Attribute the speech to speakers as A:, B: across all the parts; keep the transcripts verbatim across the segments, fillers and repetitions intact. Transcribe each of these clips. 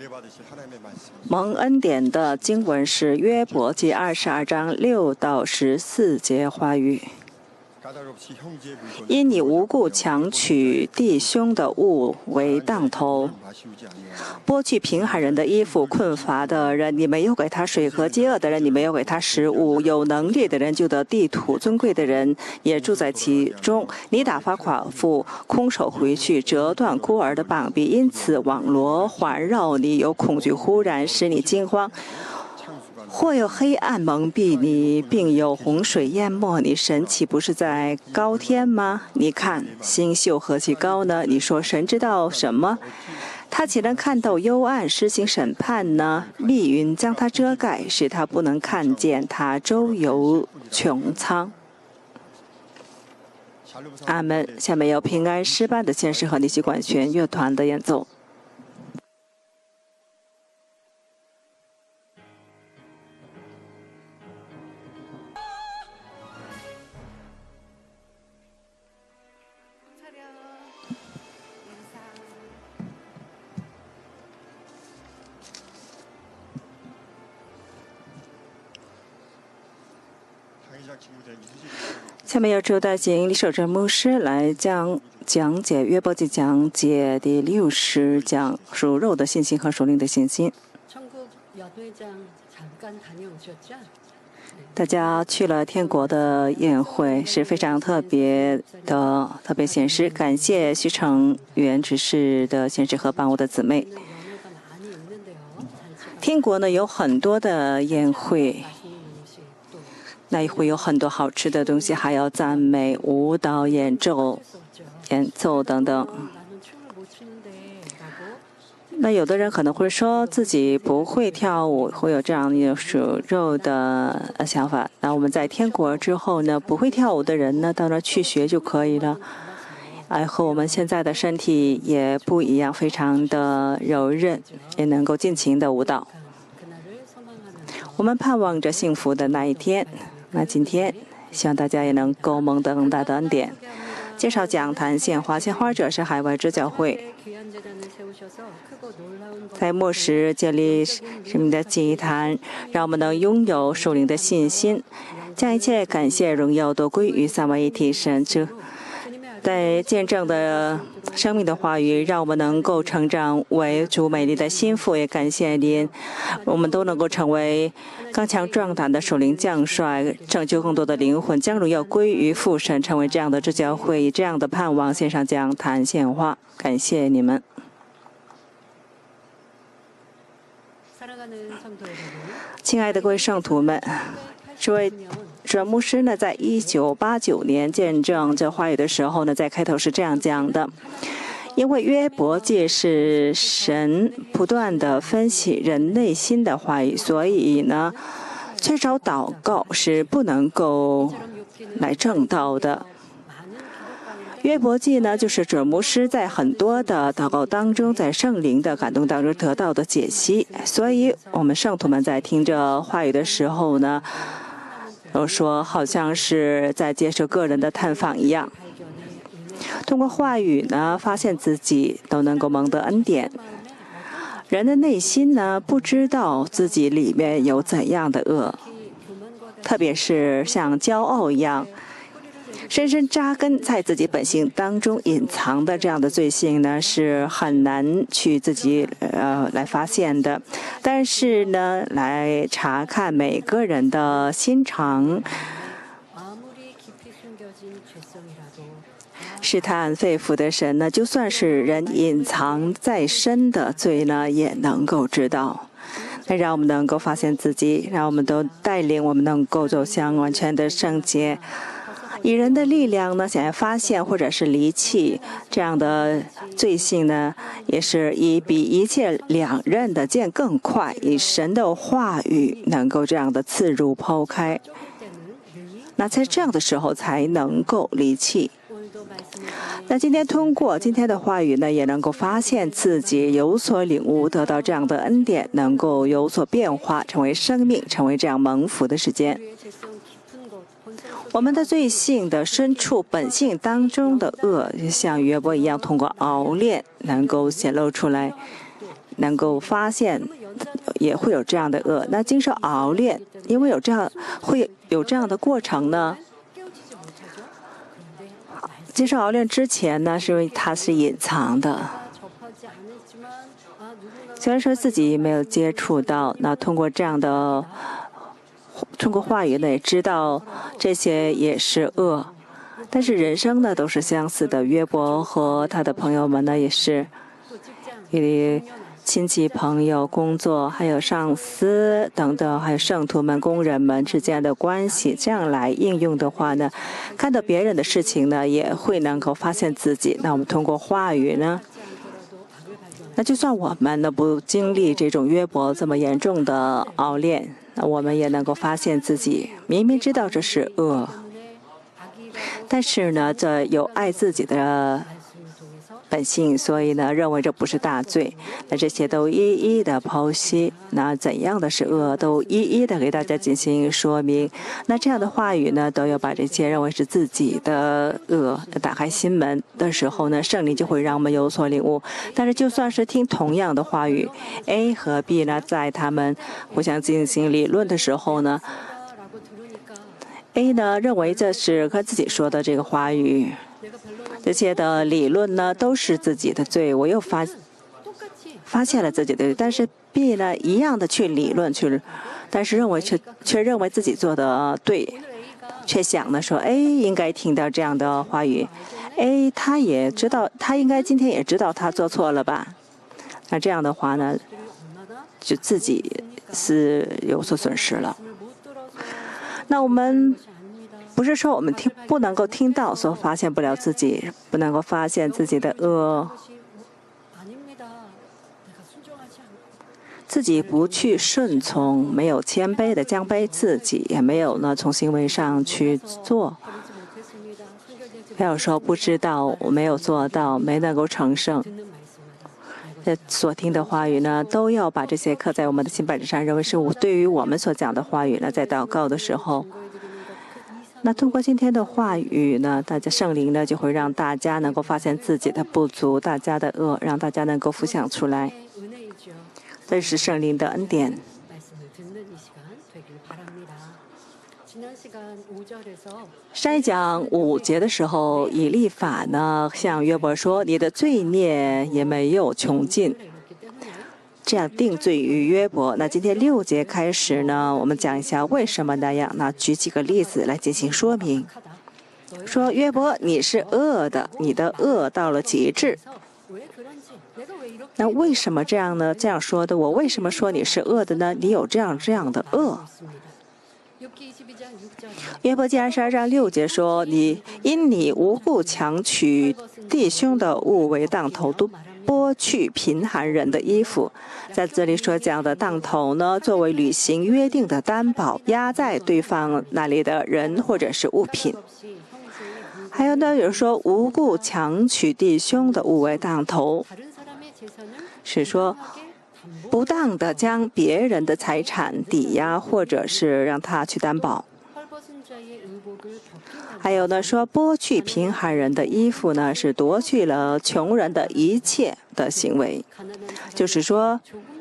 A: 蒙恩典的经文是约伯记二十二章六到十四节话语。因你无故强取弟兄的物为当头，剥去贫寒人的衣服，困乏的人你没有给他水喝，饥饿的人你没有给他食物，有能力的人就得地土，尊贵的人也住在其中。你打发寡妇空手回去，折断孤儿的膀臂，因此网罗环绕你，有恐惧忽然使你惊慌。或有黑暗蒙蔽你，并有洪水淹没你，神岂不是在高天吗？你看星宿何其高呢？你说神知道什么？他岂能看到幽暗，施行审判呢？密云将他遮盖，使他不能看见，他周游穹苍。阿门。下面由平安诗班的献诗和尼西管弦乐团的演奏。下面由周大景李守正牧师来将讲解约伯记讲解第六十讲属肉的信心和属灵的信心。大家去了天国的宴会是非常特别的特别显示，感谢徐成元执事的显示和伴舞的姊妹。天国呢有很多的宴会，那也会有很多好吃的东西，还有赞美、舞蹈、演奏、演奏等等。那有的人可能会说自己不会跳舞，会有这样的属肉的想法。那我们在天国之后呢，不会跳舞的人呢，到那去学就可以了。哎，和我们现在的身体也不一样，非常的柔韧，也能够尽情的舞蹈。我们盼望着幸福的那一天。那今天希望大家也能够蒙得更大的恩典。介绍讲坛献花，献花者是海外支教会，在末时建立生命的祭坛，让我们能拥有属灵的信心，将一切感谢荣耀都归于三位一体神。这在见证的生命的话语，让我们能够成长为主美丽的心腹，也感谢您，我们都能够成为刚强壮胆的属灵将帅，拯救更多的灵魂，将荣耀归于父神，成为这样的支教会，以这样的盼望献上讲坛献花，感谢你们。亲爱的各位圣徒们，这位主牧师呢，在一九八九年见证这话语的时候呢，在开头是这样讲的：因为约伯记是神不断的分析人内心的话语，所以呢，缺少祷告是不能够来证道的。约伯记呢，就是主牧师在很多的祷告当中，在圣灵的感动当中得到的解析。所以我们圣徒们在听着话语的时候呢，都说好像是在接受个人的探访一样，通过话语呢，发现自己都能够蒙得恩典。人的内心呢，不知道自己里面有怎样的恶，特别是像骄傲一样深深扎根在自己本性当中隐藏的这样的罪性呢，是很难去自己呃来发现的。但是呢，来查看每个人的心肠，试探肺腑的神呢，就算是人隐藏再深的罪呢，也能够知道。那让我们能够发现自己，让我们都带领我们能够走向完全的圣洁。以人的力量呢，想要发现或者是离弃这样的罪性呢，也是以比一切两刃的剑更快，以神的话语能够这样的刺入剖开。那在这样的时候才能够离弃。那今天通过今天的话语呢，也能够发现自己有所领悟，得到这样的恩典，能够有所变化，成为生命，成为这样蒙福的时间。我们的罪性的深处本性当中的恶，像约伯一样通过熬炼能够显露出来。 能够发现也会有这样的恶。那经受熬炼，因为有这样会有这样的过程呢。经受熬炼之前呢，是因为它是隐藏的。虽然说自己没有接触到，那通过这样的通过话语呢，也知道这些也是恶。但是人生呢都是相似的，约伯和他的朋友们呢也是与亲戚朋友、工作还有上司等等，还有圣徒们、工人们之间的关系，这样来应用的话呢，看到别人的事情呢也会能够发现自己。那我们通过话语呢，那就算我们呢不经历这种约伯这么严重的熬炼，那我们也能够发现自己明明知道这是恶，但是呢这有爱自己的本性，所以呢认为这不是大罪。那这些都一一的剖析，那怎样的是恶都一一的给大家进行说明。那这样的话语呢都要把这些认为是自己的恶。打开心门的时候呢，圣灵就会让我们有所领悟。但是就算是听同样的话语， A 和 B 呢在他们互相进行理论的时候呢， A 呢认为这是跟自己说的这个话语，这些的理论呢都是自己的罪，我又发发现了自己的罪。但是 B 呢一样的去理论去，但是认为却却认为自己做的对，却想呢说 A 应该听到这样的话语， A 他也知道，他应该今天也知道他做错了吧。那这样的话呢，就自己是有所损失了。那我们不是说我们听不能够听到，所发现不了自己，不能够发现自己的恶，自己不去顺从，没有谦卑的降卑自己，也没有呢从行为上去做，没有说不知道，我没有做到，没能够成圣。这所听的话语呢，都要把这些刻在我们的心本上，认为是我对于我们所讲的话语呢，在祷告的时候。那通过今天的话语呢，大家圣灵呢就会让大家能够发现自己的不足，大家的恶，让大家能够浮想出来。这是圣灵的恩典。上一讲五节的时候，以利法呢向约伯说：“你的罪孽也没有穷尽。”这样定罪于约伯。那今天六节开始呢，我们讲一下为什么那样。那举几个例子来进行说明。说约伯，你是恶的，你的恶到了极致。那为什么这样呢？这样说的，我为什么说你是恶的呢？你有这样这样的恶。约伯记二十二章六节说：“你因你无故强取弟兄的物为当头，都剥去贫寒人的衣服。”在这里所讲的当头呢，作为履行约定的担保，压在对方那里的人或者是物品。还有呢，有人说无故强取弟兄的物为当头，是说不当的将别人的财产抵押，或者是让他去担保。还有呢，说剥去贫寒人的衣服呢，是夺去了穷人的一切的行为。就是说，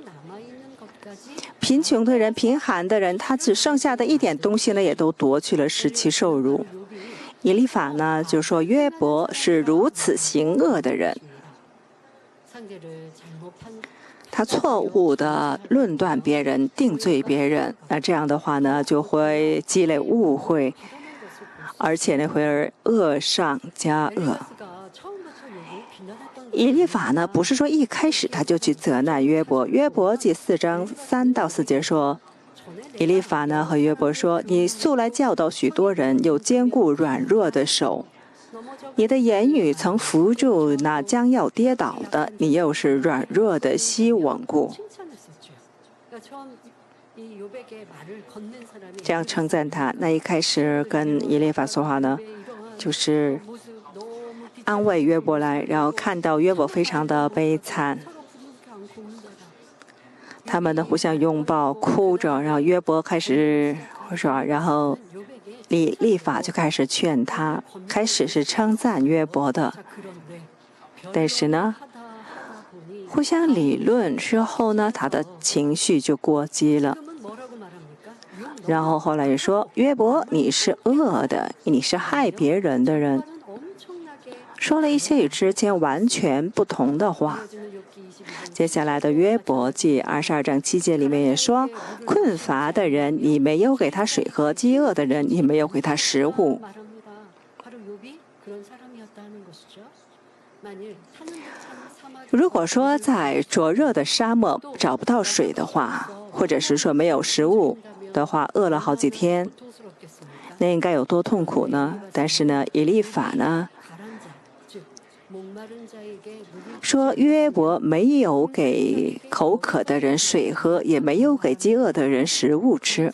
A: 贫穷的人、贫寒的人，他只剩下的一点东西呢，也都夺去了，使其受辱。以利法呢，就说约伯是如此行恶的人，他错误的论断别人，定罪别人，那这样的话呢，就会积累误会，而且呢，会恶上加恶。以利法呢，不是说一开始他就去责难约伯。约伯记四章三到四节说，以利法呢和约伯说：“你素来教导许多人，又坚固软弱的手。你的言语曾扶助那将要跌倒的，你又是软弱的膝稳固。”这样称赞他。那一开始跟以利法说话呢，就是安慰约伯来，然后看到约伯非常的悲惨，他们呢互相拥抱哭着，然后约伯开始说，然后以利法就开始劝他，开始是称赞约伯的，但是呢互相理论之后呢，他的情绪就过激了。然后后来也说，约伯，你是恶的，你是害别人的人，说了一些与之前完全不同的话。接下来的约伯记二十二章七节里面也说，困乏的人你没有给他水喝，饥饿的人你没有给他食物。如果说在灼热的沙漠找不到水的话，或者是说没有食物的话，饿了好几天，那应该有多痛苦呢？但是呢，以利法呢说，约伯没有给口渴的人水喝，也没有给饥饿的人食物吃。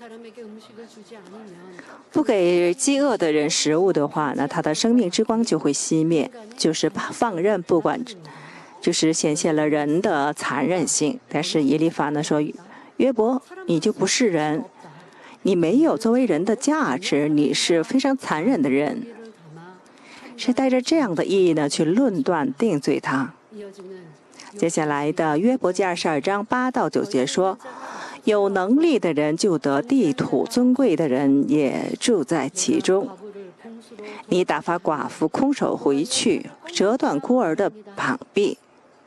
A: 不给饥饿的人食物的话，那他的生命之光就会熄灭，就是放任，不管，就是显现了人的残忍性。但是以利法呢说，约伯，你就不是人，你没有作为人的价值，你是非常残忍的人，是带着这样的意义呢去论断定罪他。接下来的约伯记二十二章八到九节说，有能力的人就得地土，尊贵的人也住在其中。你打发寡妇空手回去，折断孤儿的膀臂。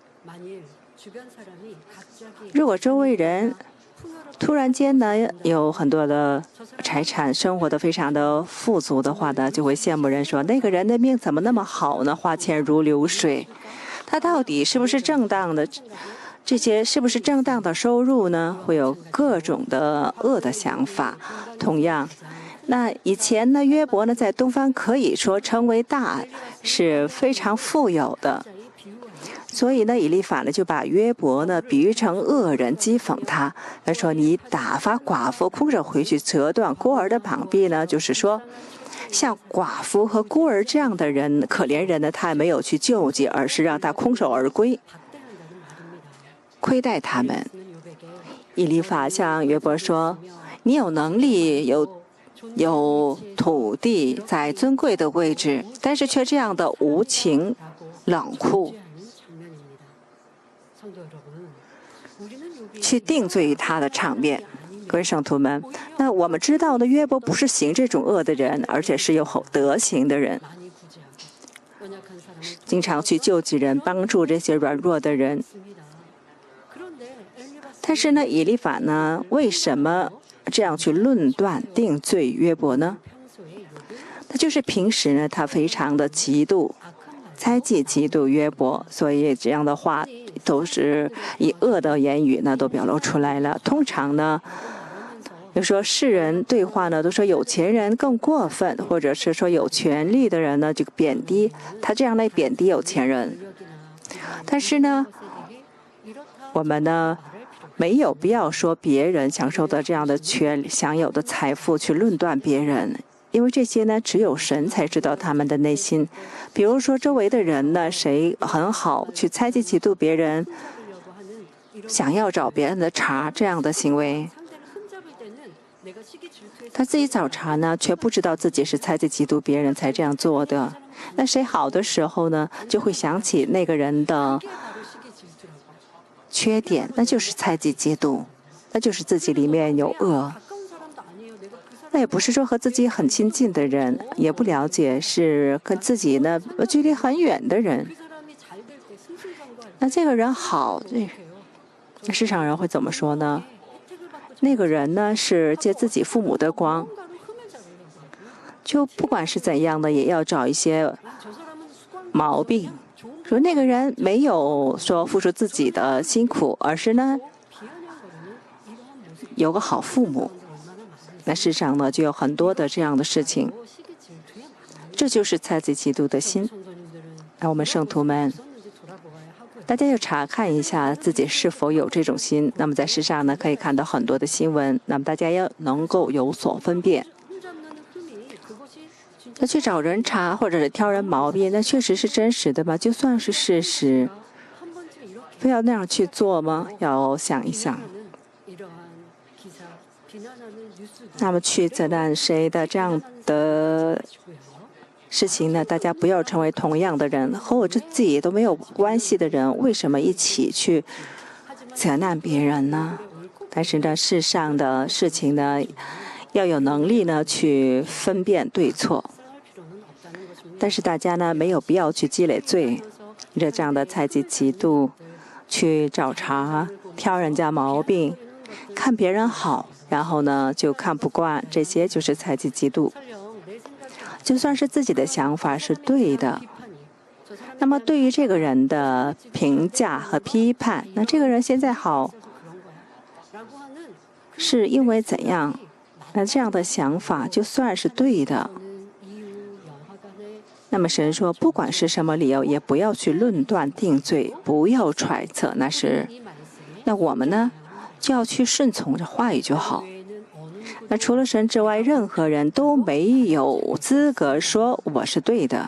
A: 如果周围人突然间呢有很多的财产，生活的非常的富足的话呢，就会羡慕人说，那个人的命怎么那么好呢？花钱如流水。他到底是不是正当的？这些是不是正当的收入呢？会有各种的恶的想法。同样，那以前呢，约伯呢在东方可以说成为大，是非常富有的。所以呢，以利法呢就把约伯呢比喻成恶人，讥讽他。他说：“你打发寡妇空手回去，折断孤儿的膀臂呢，就是说，像寡妇和孤儿这样的人，可怜人呢，他没有去救济，而是让他空手而归。”亏待他们。以利法向约伯说：“你有能力，有有土地，在尊贵的位置，但是却这样的无情、冷酷，去定罪于他的场面。”各位圣徒们，那我们知道呢，约伯不是行这种恶的人，而且是有德行的人，经常去救济人，帮助这些软弱的人。但是呢，以利法呢，为什么这样去论断定罪约伯呢？那就是平时呢，他非常的嫉妒、猜忌、嫉妒约伯，所以这样的话都是以恶的言语呢都表露出来了。通常呢，就说世人对话呢，都说有钱人更过分，或者是说有权力的人呢，这个贬低他，这样来贬低有钱人。但是呢，我们呢，没有必要说别人享受的这样的权享有的财富去论断别人，因为这些呢，只有神才知道他们的内心。比如说周围的人呢，谁很好，去猜忌嫉妒别人，想要找别人的茬，这样的行为，他自己找茬呢，却不知道自己是猜忌嫉妒别人才这样做的。那谁好的时候呢，就会想起那个人的缺点，那就是猜忌嫉妒，那就是自己里面有恶。那也不是说和自己很亲近的人，也不了解，是跟自己呢距离很远的人。那这个人好，那市场人会怎么说呢？那个人呢是借自己父母的光，就不管是怎样的，也要找一些毛病。说那个人没有说付出自己的辛苦，而是呢有个好父母。那世上呢就有很多的这样的事情，这就是猜忌嫉妒的心。那我们圣徒们，大家要查看一下自己是否有这种心。那么在世上呢，可以看到很多的新闻，那么大家要能够有所分辨。那去找人茬或者是挑人毛病，那确实是真实的吗？就算是事实，非要那样去做吗？要想一想。那么去责难谁的这样的事情呢，大家不要成为同样的人，和我自己都没有关系的人，为什么一起去责难别人呢？但是呢，世上的事情呢，要有能力呢去分辨对错。但是大家呢，没有必要去积累罪，这这样的猜忌嫉妒，去找茬，挑人家毛病，看别人好，然后呢就看不惯，这些就是猜忌嫉妒。就算是自己的想法是对的，那么对于这个人的评价和批判，那这个人现在好，是因为怎样？那这样的想法就算是对的。那么神说，不管是什么理由，也不要去论断定罪，不要揣测。那是，那我们呢，就要去顺从这话语就好。那除了神之外，任何人都没有资格说我是对的。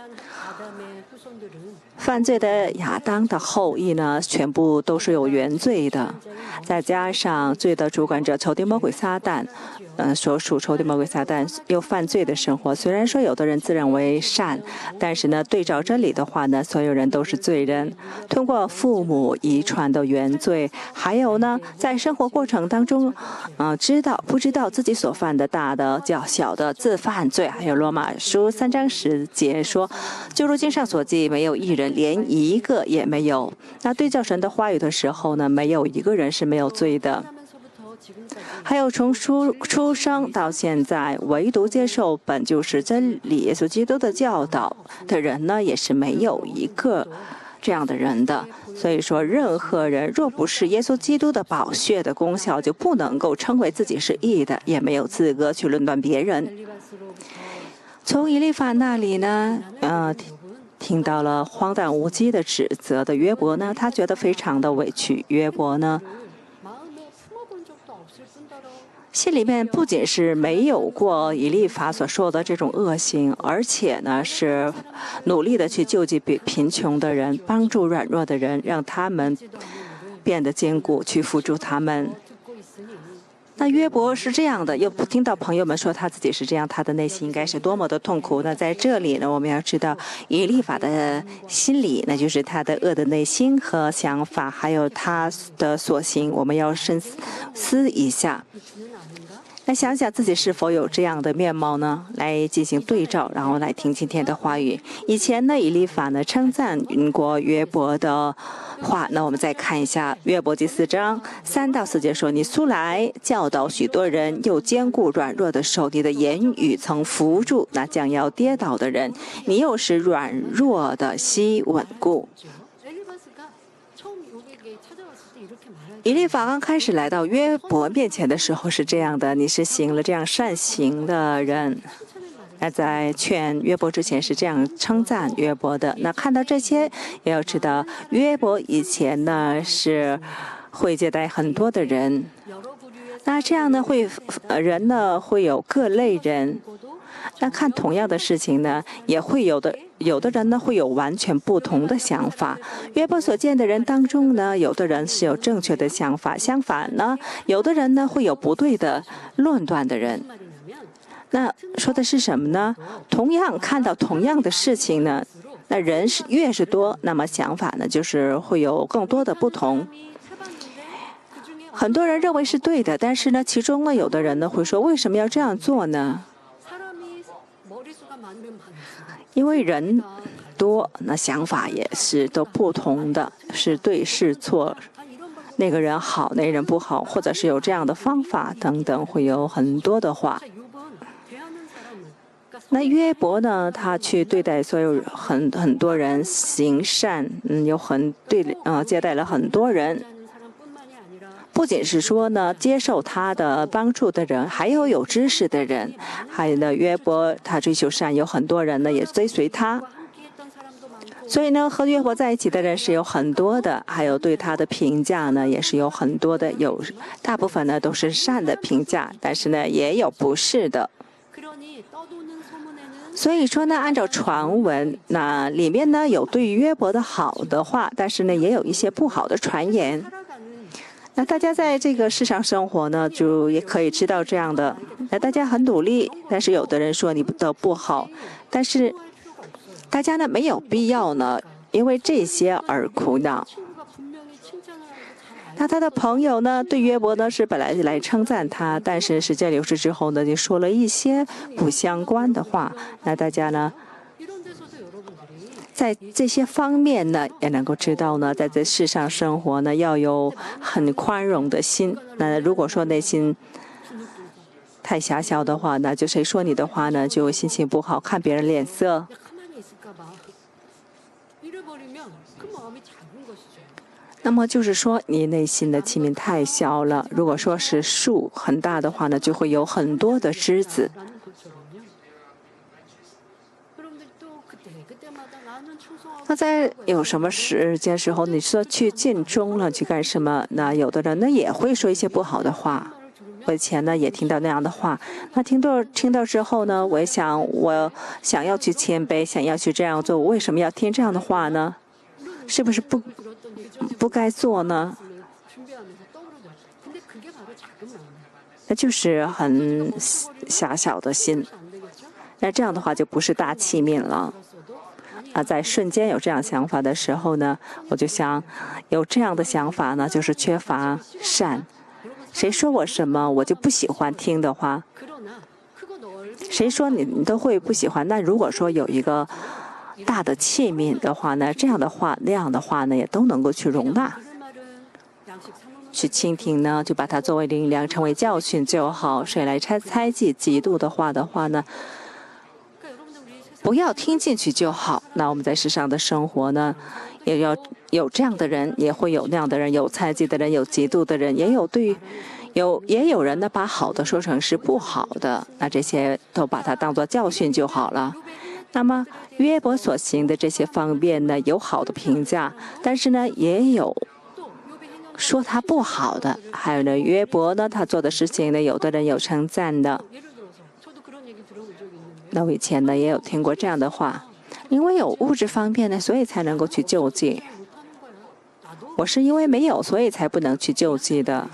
A: 犯罪的亚当的后裔呢，全部都是有原罪的，再加上罪的主管者仇敌魔鬼撒旦，呃，所属仇敌魔鬼撒旦又犯罪的生活。虽然说有的人自认为善，但是呢，对照真理的话呢，所有人都是罪人。通过父母遗传的原罪，还有呢，在生活过程当中，呃，知道不知道自己所犯的大的较小的自犯罪，还有罗马书三章十节说，就如经上所记，没有一人，连一个也没有。那对照神的话语的时候呢，没有一个人是没有罪的。还有从出出生到现在，唯独接受本就是真理耶稣基督的教导的人呢，也是没有一个这样的人的。所以说，任何人若不是耶稣基督的宝血的功效，就不能够称为自己是义的，也没有资格去论断别人。从以利法那里呢，呃。听到了荒诞无稽的指责的约伯呢，他觉得非常的委屈。约伯呢，心里面不仅是没有过以利法所说的这种恶行，而且呢是努力的去救济贫穷的人，帮助软弱的人，让他们变得坚固，去扶助他们。那约伯是这样的，又不听到朋友们说他自己是这样，他的内心应该是多么的痛苦。那在这里呢，我们要知道以利法的心理，那就是他的恶的内心和想法，还有他的所行，我们要深思一下。那想想自己是否有这样的面貌呢？来进行对照，然后来听今天的话语。以前呢，以利法呢称赞过约伯的话，那我们再看一下约伯记四章三到四节说：“你素来教导许多人，又兼顾软弱的手，你的言语曾扶住那将要跌倒的人，你又使软弱的膝稳固。”以利法刚开始来到约伯面前的时候是这样的，你是行了这样善行的人。那在劝约伯之前是这样称赞约伯的。那看到这些，也要知道约伯以前呢是会接待很多的人。那这样呢会人呢会有各类人。那看同样的事情呢，也会有的，有的人呢会有完全不同的想法。约伯所见的人当中呢，有的人是有正确的想法，相反呢，有的人呢会有不对的论断的人。那说的是什么呢？同样看到同样的事情呢，那人是越是多，那么想法呢就是会有更多的不同。很多人认为是对的，但是呢，其中呢有的人呢会说，为什么要这样做呢？因为人多，那想法也是都不同的，是对是错，那个人好，那个人不好，或者是有这样的方法等等，会有很多的话。那约伯呢，他去对待所有很很多人行善，嗯，有很对呃接待了很多人。不仅是说呢，接受他的帮助的人，还有有知识的人，还有呢，约伯他追求善，有很多人呢也追随他。所以呢，和约伯在一起的人是有很多的，还有对他的评价呢也是有很多的，有大部分呢都是善的评价，但是呢也有不是的。所以说呢，按照传闻，那里面呢有对约伯的好的话，但是呢也有一些不好的传言。 那大家在这个世上生活呢，就也可以知道这样的。那大家很努力，但是有的人说你的不好，但是大家呢没有必要呢，因为这些而苦恼。那他的朋友呢，对约伯呢是本来来称赞他，但是时间流逝之后呢，就说了一些不相关的话。那大家呢，在这些方面呢，也能够知道呢，在这世上生活呢，要有很宽容的心。那如果说内心太狭小的话，那就谁说你的话呢，就心情不好，看别人脸色。那么就是说，你内心的器皿太小了。如果说是树很大的话呢，就会有很多的枝子。那在有什么时间时候，你说去尽忠了，去干什么？那有的人呢也会说一些不好的话。我以前呢也听到那样的话，那听到听到之后呢，我也想，我想要去谦卑，想要去这样做，我为什么要听这样的话呢？是不是不不该做呢？那就是很狭小的心。那这样的话就不是大器皿了。啊，在瞬间有这样想法的时候呢，我就想，有这样的想法呢，就是缺乏善。谁说我什么，我就不喜欢听的话，谁说你你都会不喜欢。那如果说有一个大的器皿的话呢，这样的话那样的话呢，也都能够去容纳，去倾听呢，就把它作为灵粮，成为教训就好。谁来猜猜忌嫉妒的话的话呢，不要听进去就好。那我们在世上的生活呢，也要有这样的人，也会有那样的人，有猜忌的人，有嫉妒的人，也有对有也有人呢把好的说成是不好的，那这些都把它当作教训就好了。那么约伯所行的这些方面呢，有好的评价，但是呢也有说他不好的。还有呢，约伯呢他做的事情呢，有的人有称赞的。那我以前呢也有听过这样的话，因为有物质方面呢，所以才能够去救济。我是因为没有，所以才不能去救济的。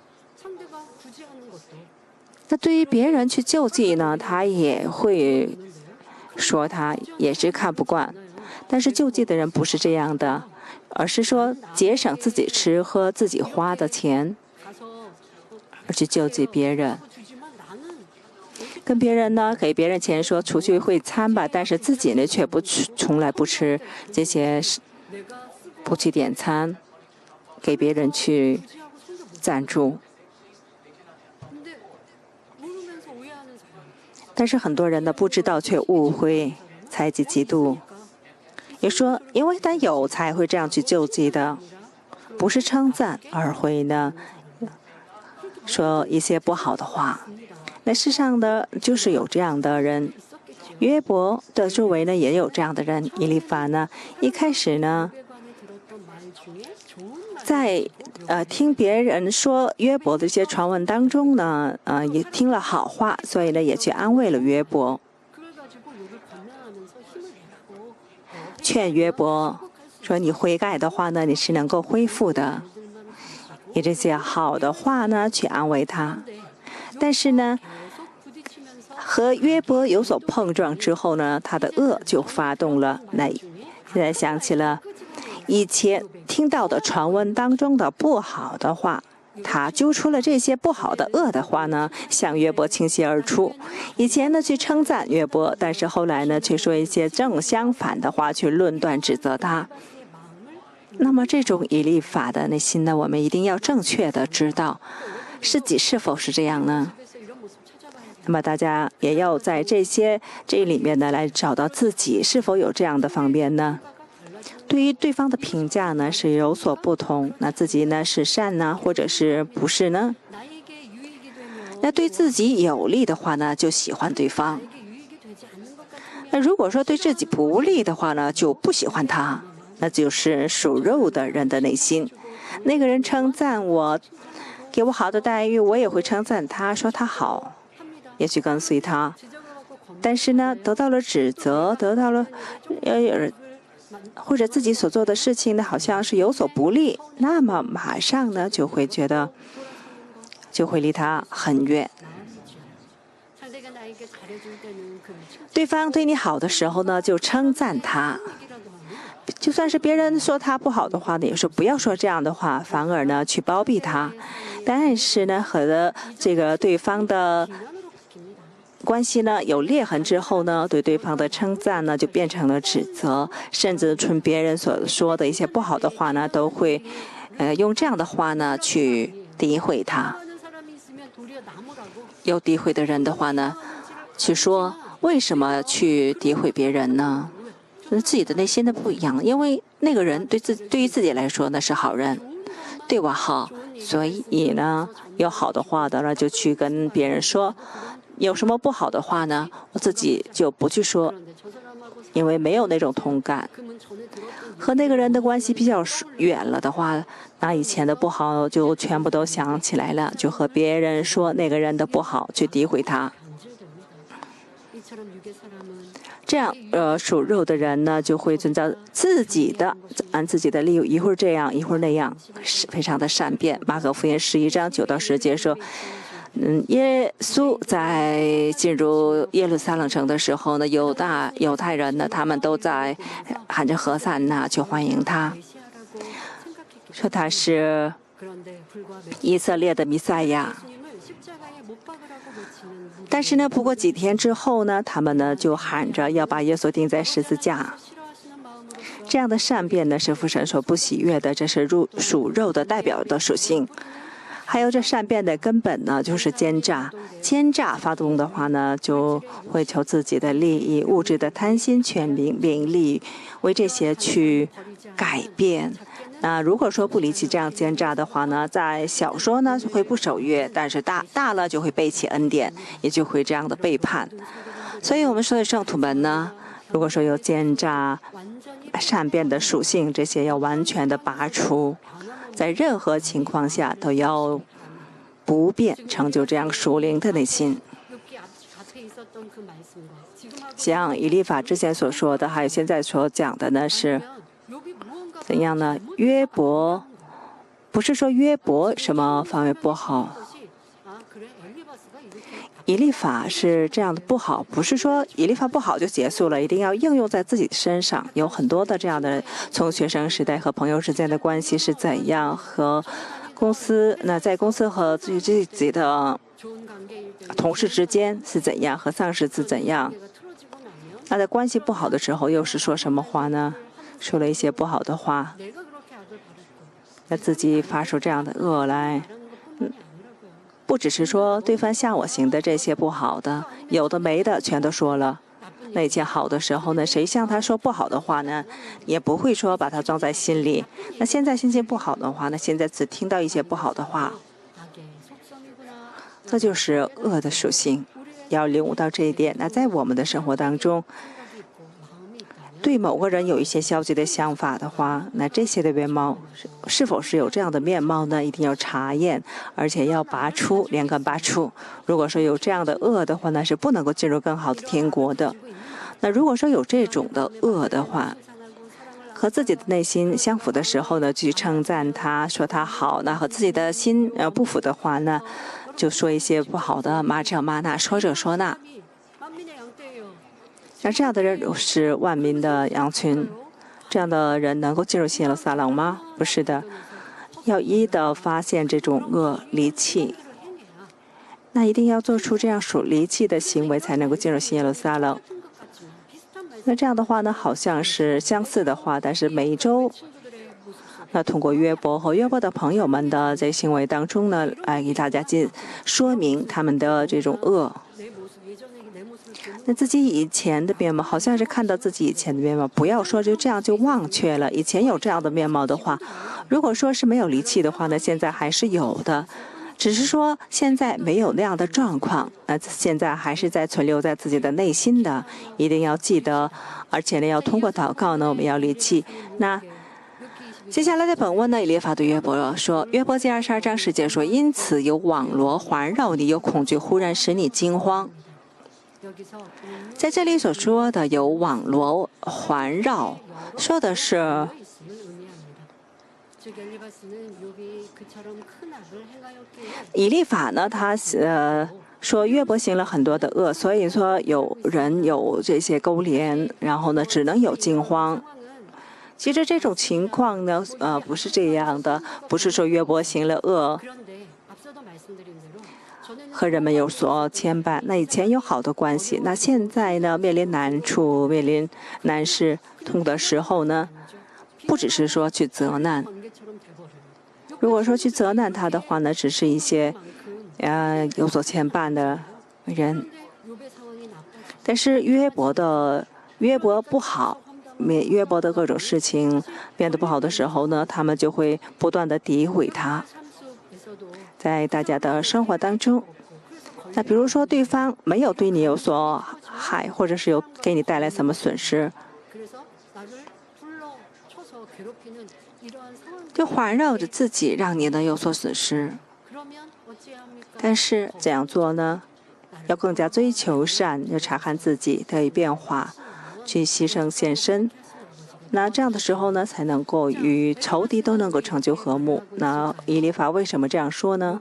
A: 那对于别人去救济呢，他也会说他也是看不惯。但是救济的人不是这样的，而是说节省自己吃喝、自己花的钱，而去救济别人。跟别人呢，给别人钱说出去会餐吧，但是自己呢却不吃，从来不吃这些，不去点餐，给别人去赞助。但是很多人呢不知道却误会，猜忌嫉妒。也说因为他有才会这样去救济的，不是称赞而会呢说一些不好的话。那世上的就是有这样的人，约伯的周围呢也有这样的人。以利法呢一开始呢在呃听别人说约伯的一些传闻当中呢，呃也听了好话，所以呢也去安慰了约伯，劝约伯说你悔改的话呢，你是能够恢复的，以这些好的话呢去安慰他。但是呢和约伯有所碰撞之后呢，他的恶就发动了。那现在想起了以前听到的传闻当中的不好的话，他揪出了这些不好的恶的话呢，向约伯倾泻而出。以前呢去称赞约伯，但是后来呢却说一些正相反的话去论断指责他。那么这种以利法的内心呢，我们一定要正确的知道自己是否是这样呢？那么大家也要在这些这里面呢来找到自己是否有这样的方面呢？对于对方的评价呢是有所不同，那自己呢是善呢，或者是不是呢？那对自己有利的话呢，就喜欢对方；那如果说对自己不利的话呢，就不喜欢他。那就是属肉的人的内心。那个人称赞我，给我好的待遇，我也会称赞他，说他好，也去跟随他。但是呢，得到了指责，得到了呃或者自己所做的事情呢，好像是有所不利，那么马上呢就会觉得，就会离他很远。对方对你好的时候呢，就称赞他；就算是别人说他不好的话呢，也说不要说这样的话，反而呢去包庇他。但是呢，和这个对方的关系呢有裂痕之后呢，对对方的称赞呢就变成了指责，甚至从别人所说的一些不好的话呢，都会呃用这样的话呢去诋毁他。有诋毁的人的话呢，去说为什么去诋毁别人呢？自己的内心的不一样，因为那个人对自对于自己来说呢是好人，对我好，所以呢有好的话的呢就去跟别人说，有什么不好的话呢，我自己就不去说，因为没有那种同感。和那个人的关系比较远了的话，那以前的不好就全部都想起来了，就和别人说那个人的不好，去诋毁他。这样，呃，属肉的人呢，就会遵照自己的，按自己的利益，一会儿这样，一会儿那样，是非常的善变。马可福音十一章九到十节说，嗯，耶稣在进入耶路撒冷城的时候呢，犹大犹太人呢，他们都在喊着和散那去欢迎他，说他是以色列的弥赛亚。但是呢，不过几天之后呢，他们呢就喊着要把耶稣钉在十字架。这样的善变呢，是父神所不喜悦的，这是入属肉的代表的属性。还有这善变的根本呢，就是奸诈。奸诈发动的话呢，就会求自己的利益、物质的贪心、权名、名利，为这些去改变。那如果说不离弃这样奸诈的话呢，在小说呢会不守约，但是大大了就会背弃恩典，也就会这样的背叛。所以我们说的圣徒们呢，如果说有奸诈、善变的属性，这些要完全的拔除，在任何情况下都要不变成就这样属灵的内心。像以利法之前所说的，还有现在所讲的呢，是怎样呢？约伯不是说约伯什么方面不好，以利法是这样的不好，不是说以利法不好就结束了，一定要应用在自己身上。有很多的这样的，从学生时代和朋友之间的关系是怎样，和公司那在公司和自己自己的同事之间是怎样，和上司是怎样。那在关系不好的时候，又是说什么话呢？说了一些不好的话，那自己发出这样的恶来。嗯，不只是说对方向我行的这些不好的，有的没的全都说了。那以前好的时候呢，谁向他说不好的话呢，也不会说把它装在心里。那现在心情不好的话呢，现在只听到一些不好的话，这就是恶的属性。要领悟到这一点。那在我们的生活当中，对某个人有一些消极的想法的话，那这些的面貌 是, 是否是有这样的面貌呢？一定要查验，而且要拔出，连根拔出。如果说有这样的恶的话，那是不能够进入更好的天国的。那如果说有这种的恶的话，和自己的内心相符的时候呢，去称赞他，说他好；那和自己的心呃不符的话呢，就说一些不好的，骂这骂那，说这说那。像这样的人是万民的羊群，这样的人能够进入耶路撒冷吗？不是的，要一一的发现这种恶离弃，那一定要做出这样属离弃的行为，才能够进入耶路撒冷。那这样的话呢，好像是相似的话，但是每一周，那通过约伯和约伯的朋友们的这行为当中呢，来给大家进说明他们的这种恶。那自己以前的面貌，好像是看到自己以前的面貌，不要说就这样就忘却了。以前有这样的面貌的话，如果说是没有离弃的话呢，现在还是有的，只是说现在没有那样的状况，那现在还是在存留在自己的内心的，一定要记得，而且呢，要通过祷告呢，我们要离弃。那接下来的本文呢，以利法对约伯说，约伯记二十二章十节说，因此有网罗环绕你，有恐惧忽然使你惊慌。 在这里所说的有网罗环绕，说的是以利法呢，他呃说约伯行了很多的恶，所以说有人有这些勾连，然后呢只能有惊慌。其实这种情况呢，呃不是这样的，不是说约伯行了恶和人们有所牵绊，那以前有好的关系，那现在呢面临难处、面临难事痛的时候呢，不只是说去责难。如果说去责难他的话呢，只是一些呃有所牵绊的人。但是约伯的约伯不好，约伯的各种事情变得不好的时候呢，他们就会不断的诋毁他。在大家的生活当中，那比如说对方没有对你有所害，或者是有给你带来什么损失，就环绕着自己，让你呢有所损失。但是怎样做呢？要更加追求善，要查看自己得以变化，去牺牲献身。那这样的时候呢，才能够与仇敌都能够成就和睦。那以利法为什么这样说呢？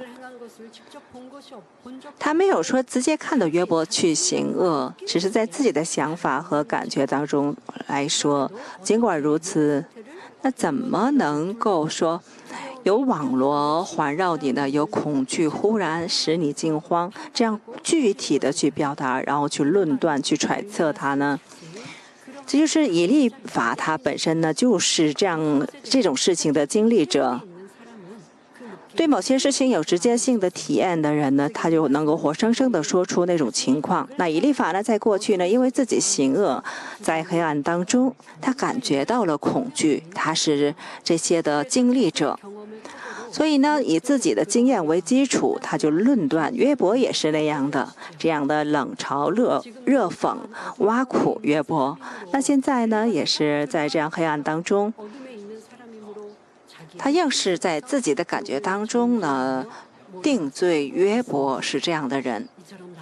A: 他没有说直接看到约伯去行恶，只是在自己的想法和感觉当中来说。尽管如此，那怎么能够说有网罗环绕你呢？有恐惧忽然使你惊慌，这样具体的去表达，然后去论断、去揣测它呢？这就是以利法他本身呢，就是这样这种事情的经历者。对某些事情有直接性的体验的人呢，他就能够活生生的说出那种情况。那以利法呢，在过去呢，因为自己行恶，在黑暗当中，他感觉到了恐惧，他是这些的经历者。所以呢，以自己的经验为基础，他就论断约伯也是那样的，这样的冷嘲热热讽、挖苦约伯。那现在呢，也是在这样黑暗当中，他硬是在自己的感觉当中呢，定罪约伯是这样的人。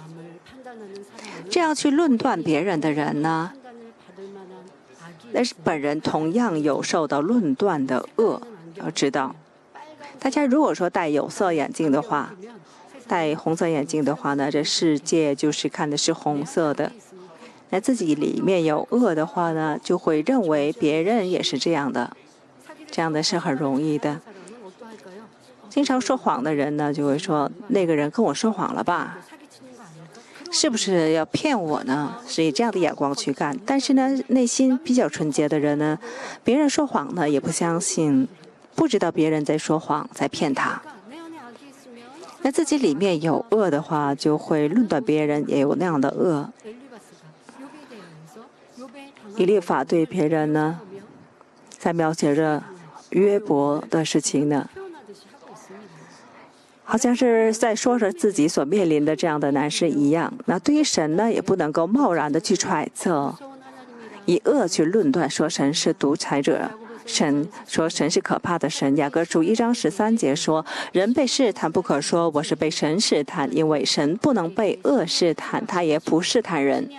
A: 这样去论断别人的人呢，但是本人同样有受到论断的恶。要知道，大家如果说戴有色眼镜的话，戴红色眼镜的话呢，这世界就是看的是红色的。那自己里面有恶的话呢，就会认为别人也是这样的。这样的是很容易的。经常说谎的人呢，就会说那个人跟我说谎了吧？是不是要骗我呢？是以这样的眼光去干。但是呢，内心比较纯洁的人呢，别人说谎呢也不相信，不知道别人在说谎，在骗他。那自己里面有恶的话，就会论断别人也有那样的恶。以利法对别人呢，在描写着约伯的事情呢，好像是在说着自己所面临的这样的难事一样。那对于神呢，也不能够贸然的去揣测，以恶去论断，说神是独裁者，神说神是可怕的神。雅各书一章十三节说，人被试探不可说我是被神试探，因为神不能被恶试探，他也不试探人。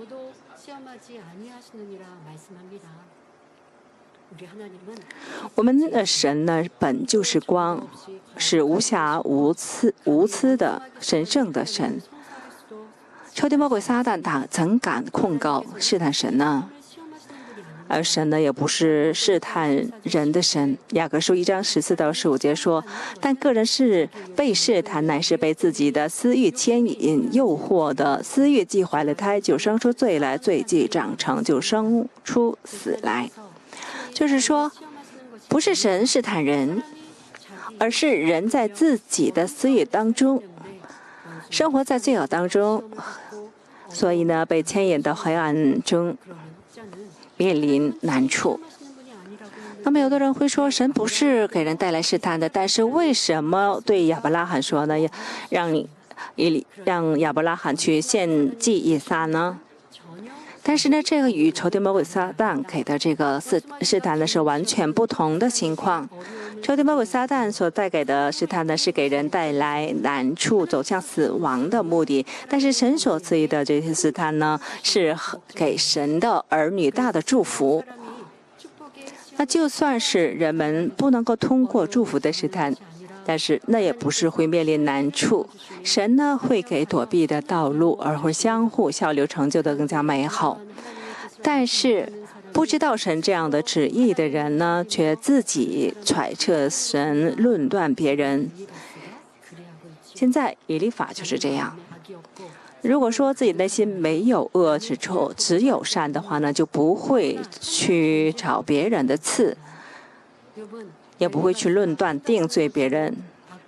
A: 我们的神呢，本就是光，是无瑕无疵无疵的神圣的神。仇敌魔鬼撒旦他怎敢控告试探神呢？而神呢，也不是试探人的神。雅各书一章十四到十五节说，但个人是被试探，乃是被自己的私欲牵引诱惑的。私欲既怀了胎，就生出罪来；罪既长成，就生出死来。就是说，不是神试探人，而是人在自己的私欲当中，生活在罪恶当中，所以呢，被牵引到黑暗中，面临难处。那么有的人会说，神不是给人带来试探的，但是为什么对亚伯拉罕说呢？让你让亚伯拉罕去献祭以撒呢？ 但是呢，这个与仇敌魔鬼撒旦给的这个试试探呢是完全不同的情况。仇敌魔鬼撒旦所带给的试探呢，是给人带来难处、走向死亡的目的；但是神所赐予的这些试探呢，是给神的儿女大的祝福。那就算是人们不能够通过祝福的试探，但是那也不是会面临难处。神呢会给躲避的道路，而会相互效力，成就的更加美好。但是不知道神这样的旨意的人呢，却自己揣测神，论断别人。现在以利法就是这样。如果说自己内心没有恶之处，只有善的话呢，就不会去找别人的刺，也不会去论断定罪别人。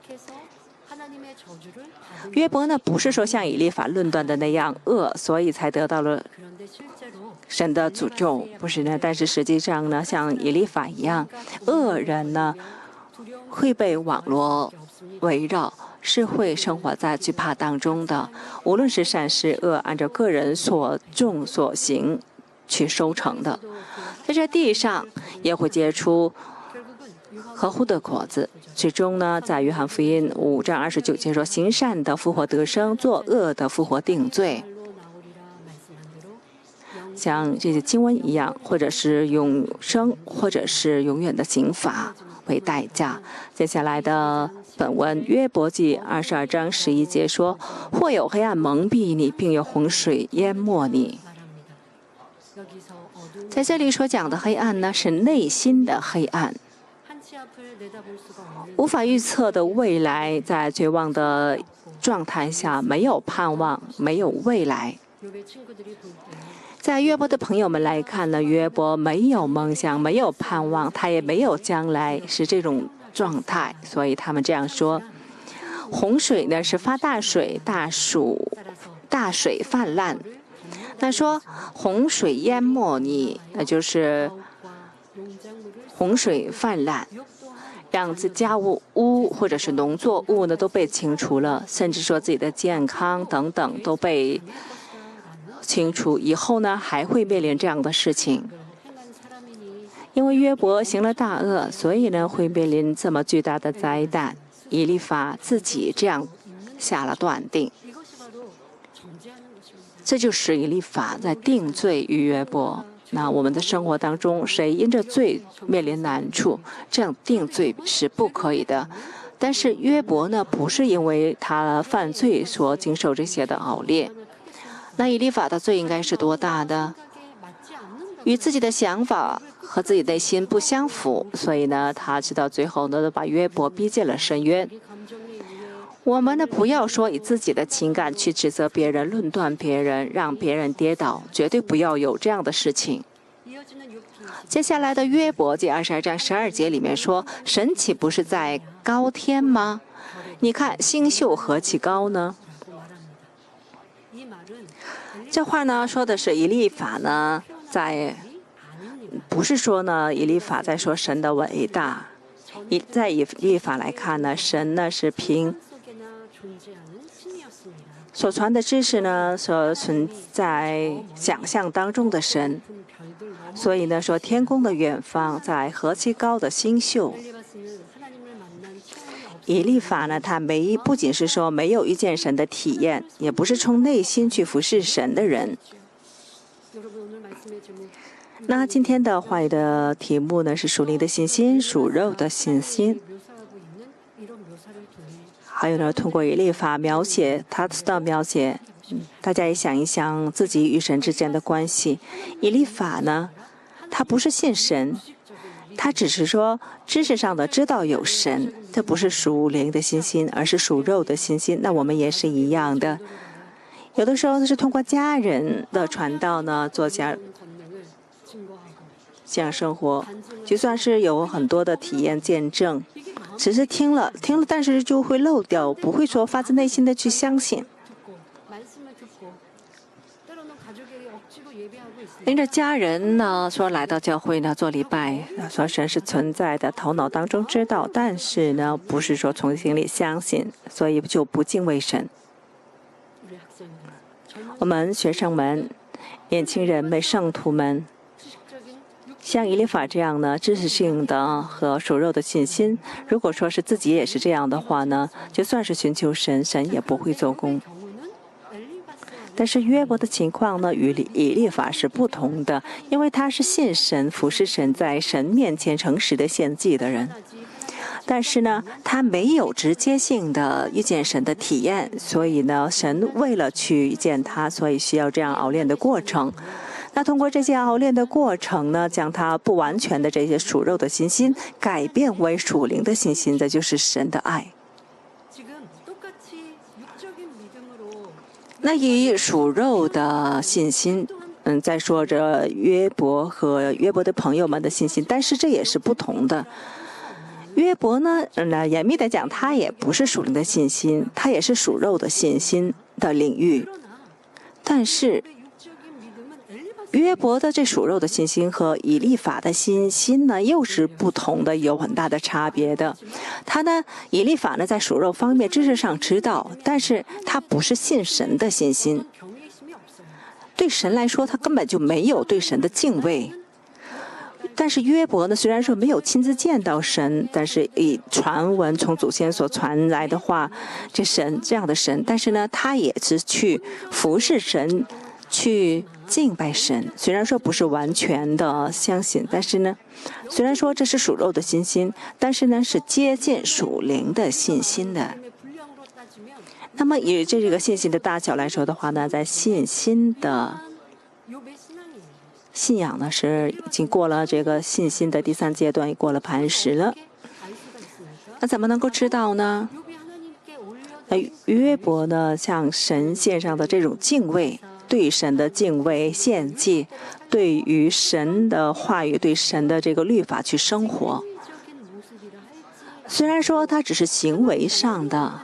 A: 约伯呢，不是说像以利法论断的那样恶，所以才得到了神的诅咒，不是呢。但是实际上呢，像以利法一样，恶人呢会被网罗围绕，是会生活在惧怕当中的。无论是善是恶，按照个人所种所行去收成的，在这地上也会结出合乎的果子。最终呢，在约翰福音五章二十九节说：“行善的复活得生，作恶的复活定罪。”像这些经文一样，或者是永生，或者是永远的刑罚为代价。接下来的本文约伯记二十二章十一节说：“或有黑暗蒙蔽你，并有洪水淹没你。”在这里所讲的黑暗呢，是内心的黑暗，无法预测的未来，在绝望的状态下，没有盼望，没有未来。在约伯的朋友们来看呢，约伯没有梦想，没有盼望，他也没有将来，是这种状态，所以他们这样说：洪水呢是发大水，大暑大水泛滥。那说洪水淹没你，那就是洪水泛滥，让自家务屋或者是农作物呢都被清除了，甚至说自己的健康等等都被清除。以后呢还会面临这样的事情，因为约伯行了大恶，所以呢会面临这么巨大的灾难。以利法自己这样下了断定，这就是以利法在定罪于约伯。那我们的生活当中，谁因着罪面临难处，这样定罪是不可以的。但是约伯呢，不是因为他犯罪所经受这些的熬炼。那以利法的罪应该是多大的？与自己的想法和自己内心不相符，所以呢，他直到最后呢，都把约伯逼进了深渊。我们呢，不要说以自己的情感去指责别人、论断别人，让别人跌倒，绝对不要有这样的事情。接下来的约伯记二十二章十二节里面说：“神岂不是在高天吗？你看星宿何其高呢？”这话呢说的是以利法呢，在不是说呢以利法在说神的伟大。以在以利法来看呢，神呢是凭所传的知识呢，所存在想象当中的神，所以呢说天空的远方在何其高的星宿。以利法呢，他没不仅是说没有遇见神的体验，也不是从内心去服侍神的人。那今天的话语的题目呢是属灵的信心，属肉的信心。还有呢，通过以利法描写他的描写，大家也想一想自己与神之间的关系。以利法呢，他不是信神，他只是说知识上的知道有神，这不是属灵的信心，而是属肉的信心。那我们也是一样的，有的时候是通过家人的传道呢，做家这样生活，就算是有很多的体验见证，只是听了听了，但是就会漏掉，不会说发自内心的去相信。因着家人呢说来到教会呢做礼拜，说神是存在的，头脑当中知道，但是呢不是说从心里相信，所以就不敬畏神。我们学生们年轻人们、圣徒们，像以利法这样呢，知识性的和属肉的信心，如果说是自己也是这样的话呢，就算是寻求神，神也不会做工。但是约伯的情况呢，与以利法是不同的，因为他是信神、服侍神，在神面前诚实的献祭的人。但是呢，他没有直接性的遇见神的体验，所以呢，神为了去遇见他，所以需要这样熬炼的过程。那通过这些熬炼的过程呢，将他不完全的这些属肉的信心改变为属灵的信心，这就是神的爱。那以属肉的信心，嗯，在说着约伯和约伯的朋友们的信心，但是这也是不同的。约伯呢，那严密的讲，他也不是属灵的信心，他也是属肉的信心的领域。但是约伯的这属肉的信心和以利法的信心呢，又是不同的，有很大的差别的。他呢，以利法呢，在属肉方面知识上知道，但是他不是信神的信心。对神来说，他根本就没有对神的敬畏。但是约伯呢，虽然说没有亲自见到神，但是以传闻从祖先所传来的话，这神这样的神，但是呢，他也是去服侍神，去敬拜神。虽然说不是完全的相信，但是呢，虽然说这是属肉的信心，但是呢是接近属灵的信心的。那么以这个信心的大小来说的话呢，在信心的信仰呢是已经过了这个信心的第三阶段，也过了磐石了。那怎么能够知道呢？那约伯呢，向神献上的这种敬畏，对神的敬畏献祭，对于神的话语、对神的这个律法去生活。虽然说他只是行为上的，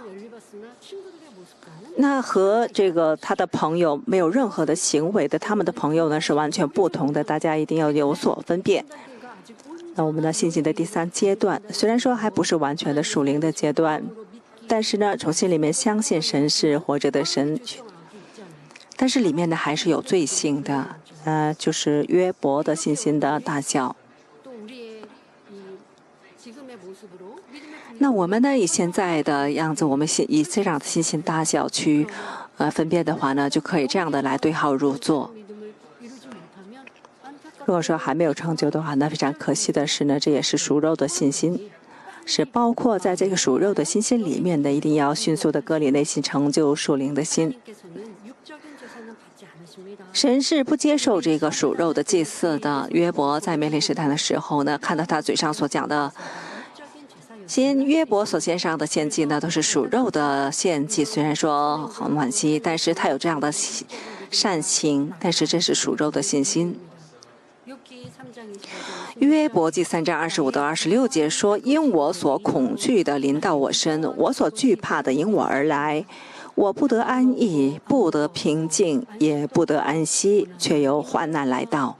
A: 那和这个他的朋友没有任何的行为的，他们的朋友呢是完全不同的，大家一定要有所分辨。那我们的信心的第三阶段，虽然说还不是完全的属灵的阶段，但是呢，从心里面相信神是活着的神，但是里面呢还是有罪性的，呃，就是约伯的信心的大小。那我们呢，以现在的样子，我们以这样的信心大小去呃分辨的话呢，就可以这样的来对号入座。如果说还没有成就的话，那非常可惜的是呢，这也是属肉的信心，是包括在这个属肉的信心里面的，一定要迅速的割礼内心，成就属灵的心。神是不接受这个属肉的祭祀的。约伯在面临试探的时候呢，看到他嘴上所讲的。先约伯所献上的献祭呢，都是属肉的献祭，虽然说很惋惜，但是他有这样的善行，但是这是属肉的信心。约伯记三章二十五到二十六节说：“因我所恐惧的临到我身，我所惧怕的因我而来，我不得安逸，不得平静，也不得安息，却有患难来到。”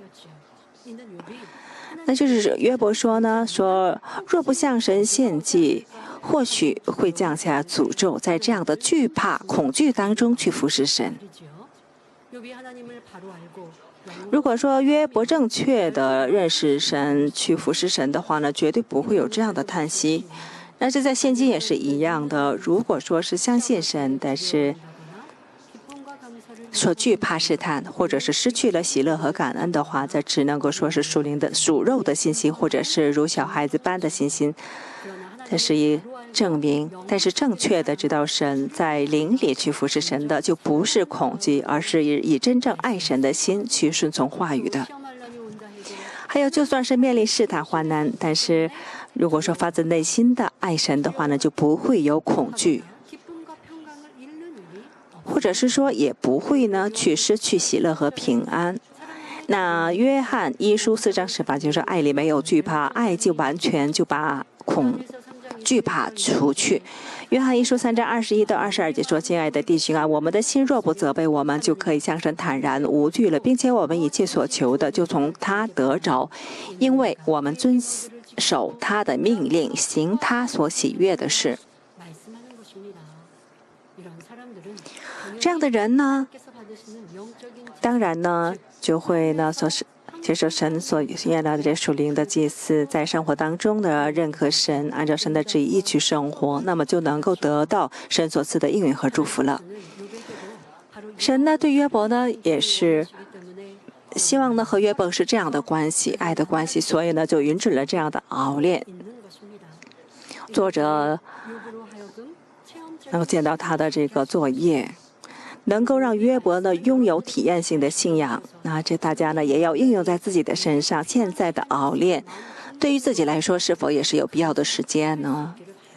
A: 那就是约伯说呢，说若不向神献祭，或许会降下诅咒，在这样的惧怕、恐惧当中去服侍神。如果说约伯正确的认识神、去服侍神的话呢，绝对不会有这样的叹息。但是在现今也是一样的，如果说是相信神，但是所惧怕试探，或者是失去了喜乐和感恩的话，这只能够说是属灵的、属肉的信心，或者是如小孩子般的信心。这是一证明，但是正确的知道神在灵里去服侍神的，就不是恐惧，而是以以真正爱神的心去顺从话语的。还有，就算是面临试探患难，但是如果说发自内心的爱神的话呢，就不会有恐惧。或者是说也不会呢去失去喜乐和平安。那约翰一书四章十八就是爱里没有惧怕，爱就完全就把恐惧怕除去。约翰一书三章二十一到二十二节说：“亲爱的弟兄啊，我们的心若不责备我们，就可以向神坦然无惧了，并且我们一切所求的就从他得着，因为我们遵守他的命令，行他所喜悦的事。” 这样的人呢，当然呢就会呢所是接受神所愿到的这属灵的祭祀，在生活当中呢认可神，按照神的旨意一起生活，那么就能够得到神所赐的应允和祝福了。神呢对约伯呢也是希望呢和约伯是这样的关系，爱的关系，所以呢就允准了这样的熬炼。作者能够见到他的这个作业，能够让约伯呢拥有体验性的信仰。那这大家呢也要应用在自己的身上。现在的熬炼，对于自己来说是否也是有必要的时间呢？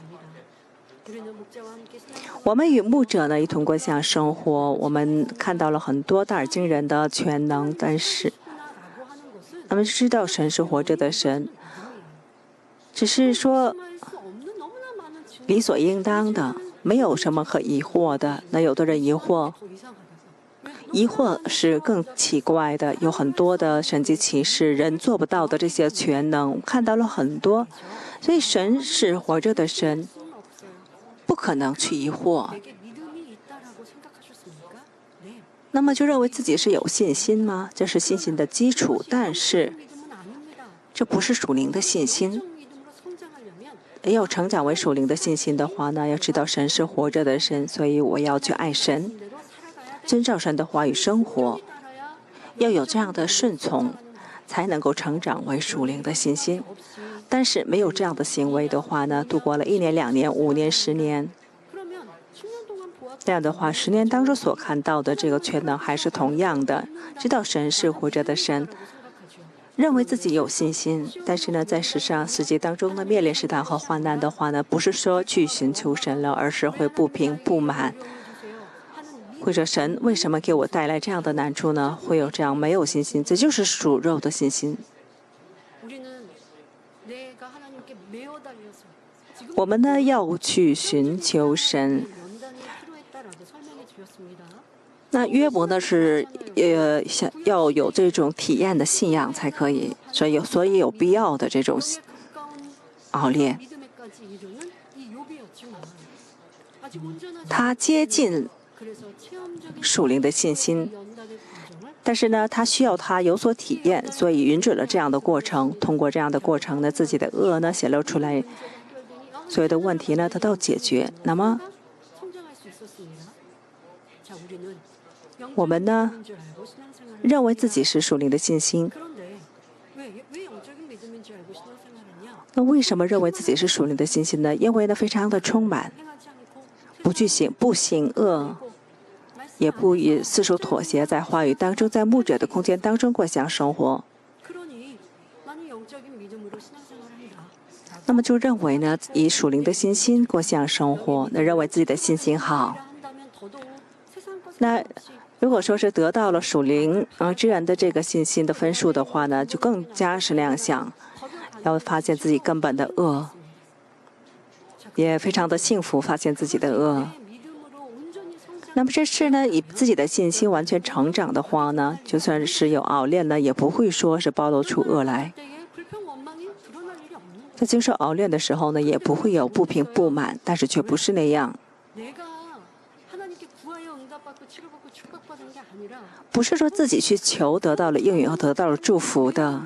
A: 我们与牧者呢一同过向生活，我们看到了很多大而惊人的全能，但是我们知道神是活着的神，只是说理所应当的，没有什么可疑惑的。那有的人疑惑，疑惑是更奇怪的，有很多的神迹奇事，人做不到的这些全能，看到了很多。所以神是活着的神，不可能去疑惑。那么就认为自己是有信心吗？这是信心的基础，但是这不是属灵的信心。要成长为属灵的信心的话呢，要知道神是活着的神，所以我要去爱神，遵照神的话语生活，要有这样的顺从，才能够成长为属灵的信心。但是没有这样的行为的话呢，度过了一年、两年、五年、十年，这样的话，十年当中所看到的这个全能还是同样的，知道神是活着的神，认为自己有信心。但是呢，在世上世界当中呢，面临试探和患难的话呢，不是说去寻求神了，而是会不平不满，或者神为什么给我带来这样的难处呢？会有这样没有信心，这就是属肉的信心。我们呢要去寻求神。那约伯呢是呃想要有这种体验的信仰才可以，所以有所以有必要的这种熬炼。他接近属灵的信心，但是呢，他需要他有所体验，所以允准了这样的过程。通过这样的过程呢，自己的恶呢显露出来，所有的问题呢得到解决。那么我们呢认为自己是属灵的信心，那为什么认为自己是属灵的信心呢？因为呢非常的充满，不去行不行恶，也不与四处妥协，在话语当中，在牧者的空间当中过向生活。那么就认为呢以属灵的信心过向生活，那认为自己的信心好。那如果说是得到了属灵啊之人的这个信心的分数的话呢，就更加是亮相，要发现自己根本的恶，也非常的幸福，发现自己的恶。那么这是呢，以自己的信心完全成长的话呢，就算是有熬炼呢，也不会说是暴露出恶来。在经受熬炼的时候呢，也不会有不平不满，但是却不是那样。不是说自己去求得到了应允和得到了祝福的。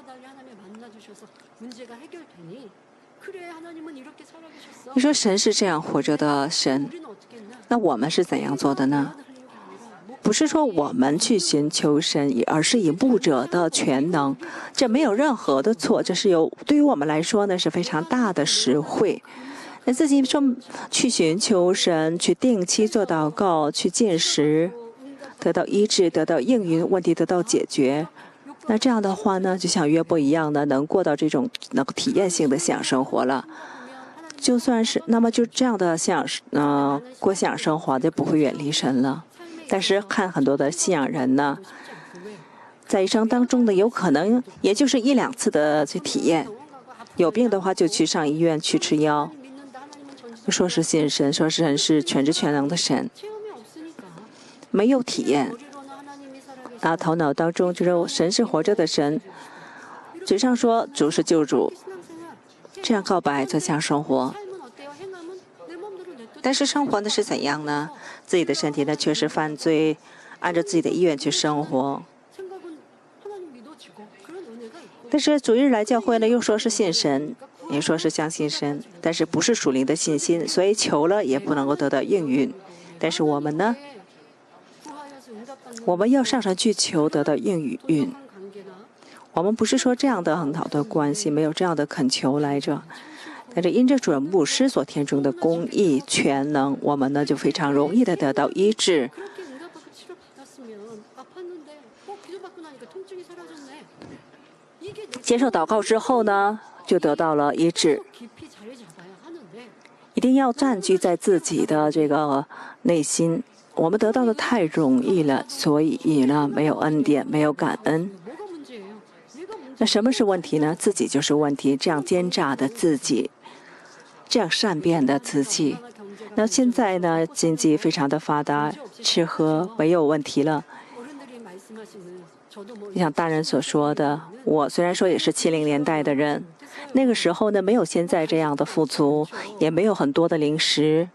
A: 你说神是这样活着的神，那我们是怎样做的呢？不是说我们去寻求神，而是以牧者的全能，这没有任何的错，这是有对于我们来说呢是非常大的实惠。那自己说去寻求神，去定期做祷告，去进食，得到医治，得到应允，问题得到解决。那这样的话呢，就像约伯一样的，能过到这种能够体验性的信仰生活了。就算是那么就这样的信仰，呃，过信仰生活就不会远离神了。但是看很多的信仰人呢，在一生当中呢，有可能也就是一两次的去体验，有病的话就去上医院去吃药，说是信神，说是神是全知全能的神，没有体验。啊，头脑当中就是神是活着的神，嘴上说主是救主，这样告白这像生活。但是生活呢是怎样呢？ 自己的身体呢却是犯罪，按照自己的意愿去生活。但是主日来教会呢，又说是信神，也说是相信神，但是不是属灵的信心，所以求了也不能够得到应允。但是我们呢，我们要上上去求得到应允。我们不是说这样的很好的关系，没有这样的恳求来着。但是因着主任牧师所天中的公义全能，我们呢就非常容易的得到医治。接受祷告之后呢，就得到了医治。一定要占据在自己的这个内心。我们得到的太容易了，所以呢没有恩典，没有感恩。那什么是问题呢？自己就是问题。这样奸诈的自己，这样善变的自己。那现在呢，经济非常的发达，吃喝没有问题了。像大人所说的，我虽然说也是七零年代的人，那个时候呢，没有现在这样的富足，也没有很多的零食。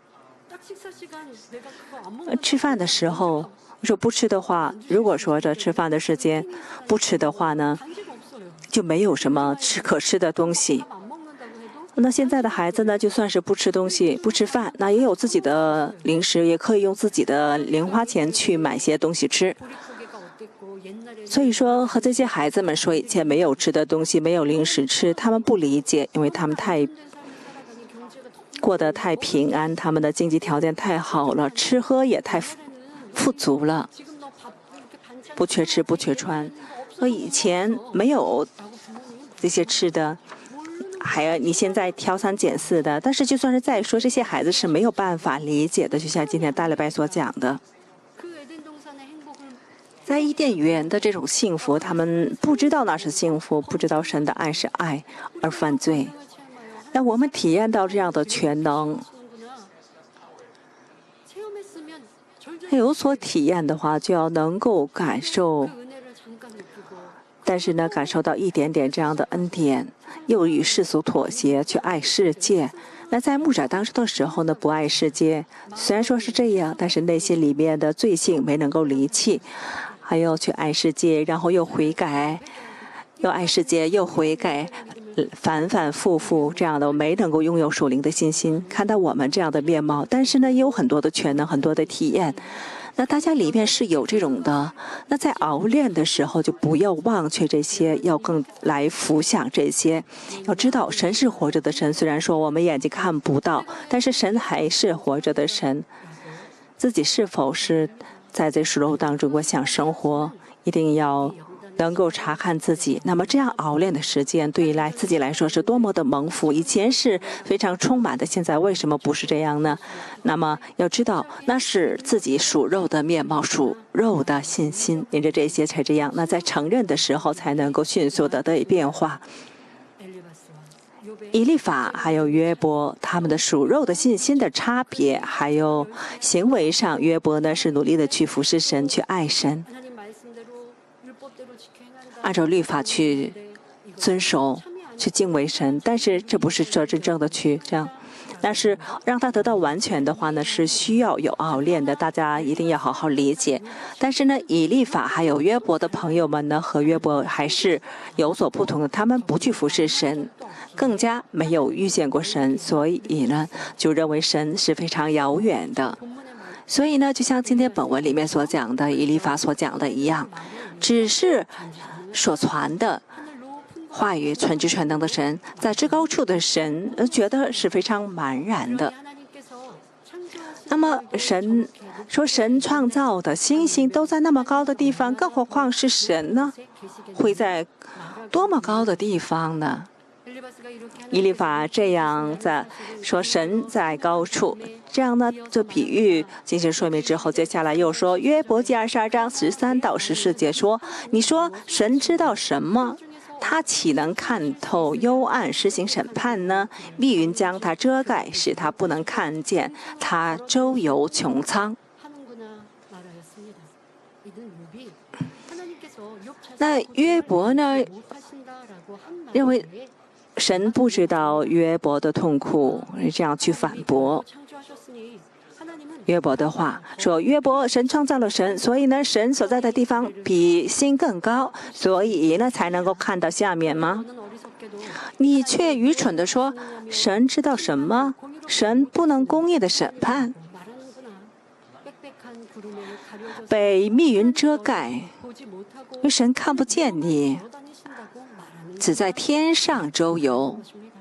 A: 吃饭的时候，说不吃的话，如果说这吃饭的时间不吃的话呢，就没有什么吃可吃的东西。那现在的孩子呢，就算是不吃东西、不吃饭，那也有自己的零食，也可以用自己的零花钱去买些东西吃。所以说，和这些孩子们说以前没有吃的东西、没有零食吃，他们不理解，因为他们太过得太平安，他们的经济条件太好了，吃喝也太富足了，不缺吃不缺穿。说以前没有这些吃的，还有你现在挑三拣四的，但是就算是再说，这些孩子是没有办法理解的，就像今天大礼拜所讲的。在伊甸园的这种幸福，他们不知道那是幸福，不知道神的爱是爱，而犯罪。那我们体验到这样的全能，有所体验的话，就要能够感受。但是呢，感受到一点点这样的恩典，又与世俗妥协，去爱世界。那在牧者当中的时候呢，不爱世界，虽然说是这样，但是内心里面的罪性没能够离弃。还要去爱世界，然后又悔改，又爱世界，又悔改，反反复复这样的，没能够拥有属灵的信心。看到我们这样的面貌，但是呢，也有很多的全能，很多的体验。那大家里面是有这种的。那在熬炼的时候，就不要忘却这些，要更来浮想这些。要知道，神是活着的神，虽然说我们眼睛看不到，但是神还是活着的神。自己是否是在这属肉当中，我想生活，一定要能够查看自己。那么这样熬炼的时间，对于来自己来说是多么的蒙福。以前是非常充满的，现在为什么不是这样呢？那么要知道，那是自己属肉的面貌，属肉的信心，因着这些才这样。那在承认的时候，才能够迅速的得以变化。以利法还有约伯，他们的属肉的信心的差别，还有行为上，约伯呢是努力的去服侍神，去爱神，按照律法去遵守，去敬畏神。但是这不是说真正的去这样，但是让他得到完全的话呢，是需要有熬炼的，大家一定要好好理解。但是呢，以利法还有约伯的朋友们呢，和约伯还是有所不同的，他们不去服侍神，更加没有遇见过神，所以呢，就认为神是非常遥远的。所以呢，就像今天本文里面所讲的，以利法所讲的一样，只是所传的话语，全知全能的神，在至高处的神，觉得是非常茫然的。那么神说，神创造的星星都在那么高的地方，更何况是神呢？会在多么高的地方呢？以利法这样在说神在高处，这样呢，这比喻进行说明之后，接下来又说约伯记二十二章十三到十四节说：你说神知道什么？他岂能看透幽暗施行审判呢？密云将他遮盖，使他不能看见。他周游穹苍。那约伯呢，认为神不知道约伯的痛苦，这样去反驳。 约伯的话说：约伯，神创造了神，所以呢，神所在的地方比心更高，所以呢，才能够看到下面吗？你却愚蠢地说，神知道什么？神不能公义的审判，被密云遮盖，因为神看不见你，只在天上周游。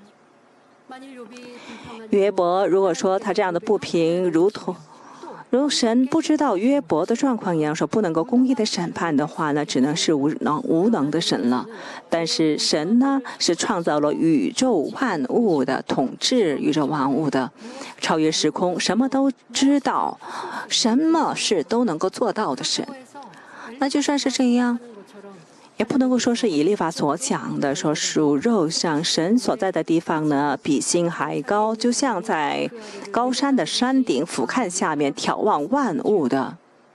A: 约伯如果说他这样的不平，如同如神不知道约伯的状况一样，说不能够公义的审判的话呢，只能是无能无能的神了。但是神呢，是创造了宇宙万物的，统治宇宙万物的，超越时空，什么都知道，什么事都能够做到的神。那就算是这样，也不能够说是以律法所讲的，说属肉上神所在的地方呢，比心还高，就像在高山的山顶俯瞰下面眺望万物的。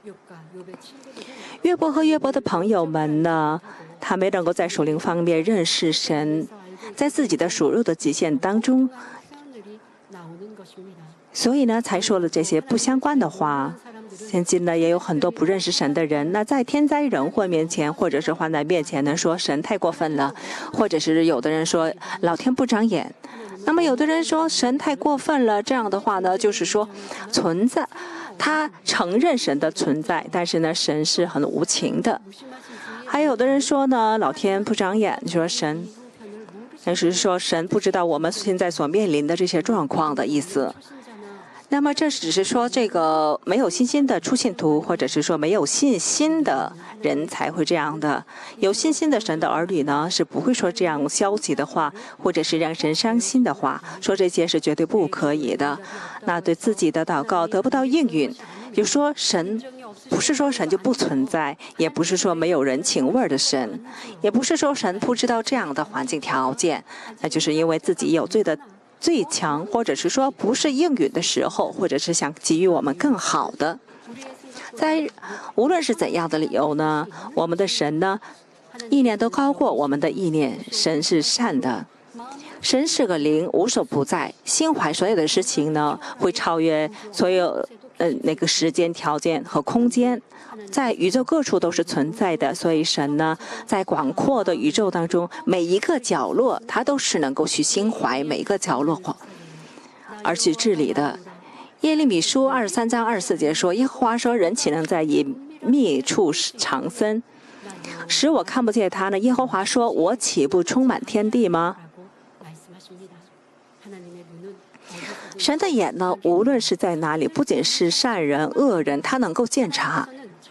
A: 约伯和约伯的朋友们呢，他没能够在属灵方面认识神，在自己的属肉的极限当中，所以呢，才说了这些不相关的话。现今呢，也有很多不认识神的人，那在天灾人祸面前，或者是患难面前呢，说神太过分了，或者是有的人说老天不长眼。那么有的人说神太过分了，这样的话呢，就是说存在，他承认神的存在，但是呢，神是很无情的。还有的人说呢，老天不长眼，说神，但是说神不知道我们现在所面临的这些状况的意思。那么这只是说这个没有信心的初信徒，或者是说没有信心的人才会这样的。有信心的神的儿女呢，是不会说这样消极的话，或者是让神伤心的话，说这些是绝对不可以的。那对自己的祷告得不到应允，就说神不是说神就不存在，也不是说没有人情味的神，也不是说神不知道这样的环境条件，那就是因为自己有罪的最强，或者是说不是应允的时候，或者是想给予我们更好的。在无论是怎样的理由呢，我们的神呢，意念都高过我们的意念。神是善的，神是个灵，无所不在，心怀所有的事情呢，会超越所有呃那个时间条件和空间。在宇宙各处都是存在的，所以神呢，在广阔的宇宙当中，每一个角落，他都是能够去心怀每一个角落，而去治理的。耶利米书二十三章二十四节说：“耶和华说，人岂能在隐秘处藏身，使我看不见他呢？耶和华说，我岂不充满天地吗？”神的眼呢，无论是在哪里，不仅是善人、恶人，他能够鉴察。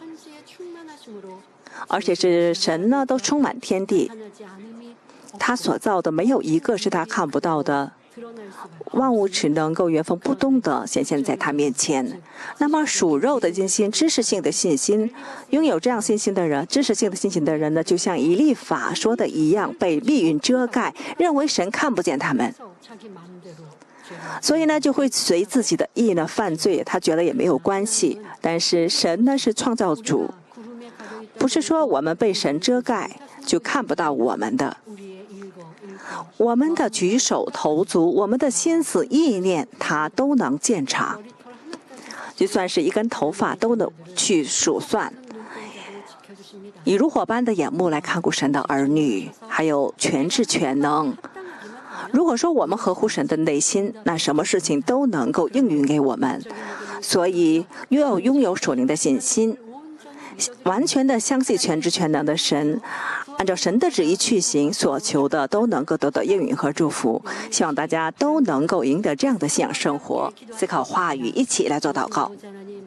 A: 而且是神呢，都充满天地，他所造的没有一个是他看不到的，万物只能够原封不动地显现在他面前。那么属肉的信心，知识性的信心，拥有这样信心的人，知识性的信心的人呢，就像以利法说的一样，被密云遮盖，认为神看不见他们，所以呢，就会随自己的意呢犯罪，他觉得也没有关系。但是神呢，是创造主，不是说我们被神遮盖就看不到我们的，我们的举手投足，我们的心思意念，他都能鉴察，就算是一根头发都能去数算。以如火般的眼目来看顾神的儿女，还有全知全能。如果说我们合乎神的内心，那什么事情都能够应允给我们。所以要拥有属灵的信心，完全的相信全知全能的神，按照神的旨意去行，所求的都能够得到应允和祝福。希望大家都能够赢得这样的信仰生活。思考话语，一起来做祷告。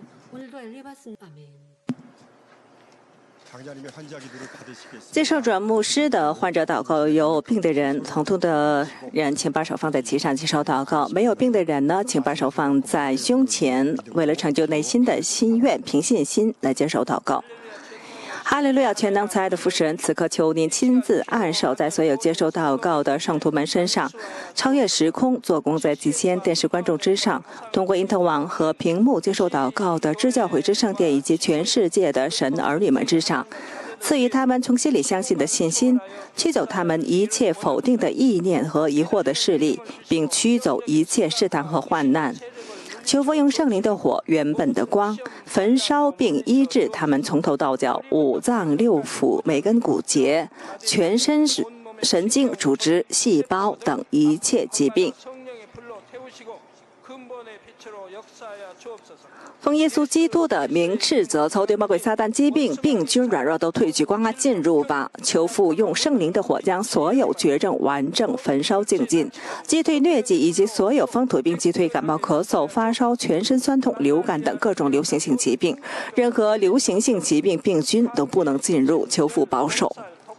A: 接受转牧师的患者祷告，有病的人、疼痛的人，请把手放在其上接受祷告；没有病的人呢，请把手放在胸前，为了成就内心的心愿，凭信心来接受祷告。哈利路亚！全能慈爱的父神，此刻求您亲自按手在所有接受祷告的圣徒们身上，超越时空，做工在极限电视观众之上，通过因特网和屏幕接受祷告的支教会之圣殿以及全世界的神儿女们之上，赐予他们从心里相信的信心，驱走他们一切否定的意念和疑惑的势力，并驱走一切试探和患难。 求父用圣灵的火，原本的光，焚烧并医治他们从头到脚五脏六腑、每根骨节、全身神经、组织、细胞等一切疾病。奉耶稣基督的名斥责仇敌魔鬼撒旦，疾病、病菌、软弱都退去，光啊进入吧！求父用圣灵的火将所有绝症完整焚烧净尽，击退疟疾以及所有风土病，击退感冒、咳嗽、发烧、全身酸痛、流感等各种流行性疾病。任何流行性疾病病菌都不能进入，求父保守。